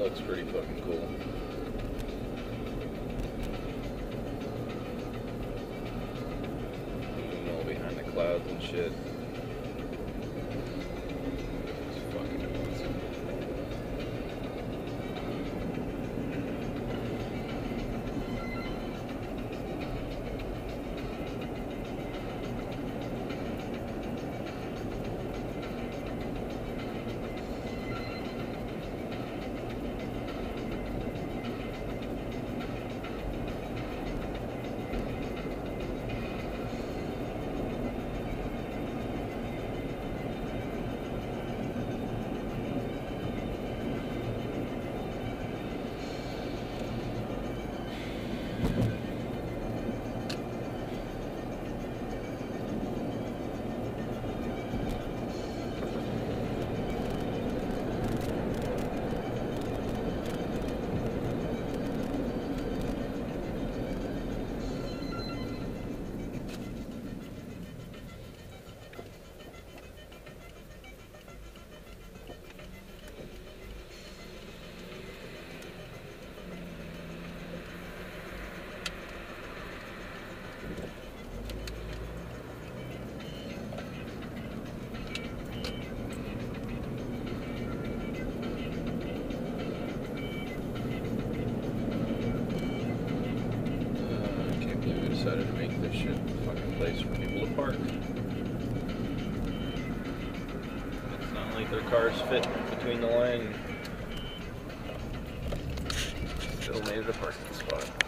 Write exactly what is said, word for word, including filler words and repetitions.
looks pretty fucking cool. Moving all behind the clouds and shit. It's fucking awesome. Decided to make this shit a fucking place for people to park. It's not like their cars fit between the line. Still made it a parking spot.